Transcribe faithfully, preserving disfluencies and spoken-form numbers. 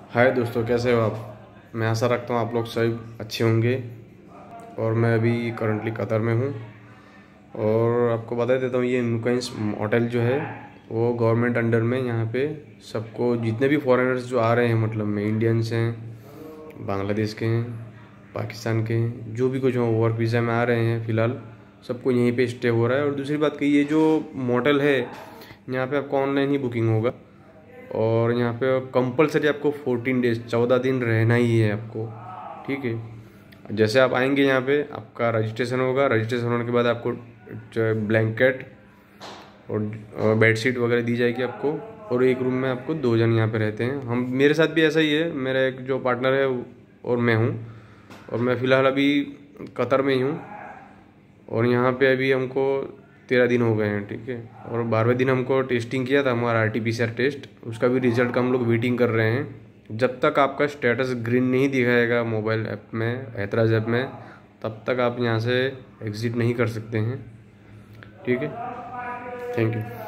हाय दोस्तों, कैसे हो आप। मैं आशा रखता हूँ आप लोग सभी अच्छे होंगे। और मैं अभी करंटली कतर में हूँ। और आपको बता देता हूँ, ये नुकैंस होटल जो है वो गवर्नमेंट अंडर में, यहाँ पे सबको जितने भी फॉरेनर्स जो आ रहे हैं, मतलब में इंडियंस हैं, बांग्लादेश के हैं, पाकिस्तान के हैं, जो भी कुछ हो वर्क वीज़ा में आ रहे हैं फ़िलहाल, सबको यहीं पे स्टे हो रहा है। और दूसरी बात कि ये जो मोटल है यहाँ पे आपको ऑनलाइन ही बुकिंग होगा। और यहाँ पे कंपलसरी आपको फोर्टीन डेज चौदह दिन रहना ही है आपको, ठीक है। जैसे आप आएंगे यहाँ पे आपका रजिस्ट्रेशन होगा। रजिस्ट्रेशन होने के बाद आपको ब्लैंकेट और बेडशीट वगैरह दी जाएगी आपको। और एक रूम में आपको दो जन यहाँ पे रहते हैं। हम मेरे साथ भी ऐसा ही है, मेरा एक जो पार्टनर है और मैं हूँ। और मैं फ़िलहाल अभी कतर में ही हूँ। और यहाँ पे अभी हमको तेरह दिन हो गए हैं, ठीक है। और बारहवें दिन हमको टेस्टिंग किया था, हमारा R T P C R test, उसका भी रिजल्ट का हम लोग वेटिंग कर रहे हैं। जब तक आपका स्टेटस ग्रीन नहीं दिखाएगा मोबाइल ऐप में, एतराज़ ऐप में, तब तक आप यहाँ से एग्ज़िट नहीं कर सकते हैं, ठीक है। Thank you.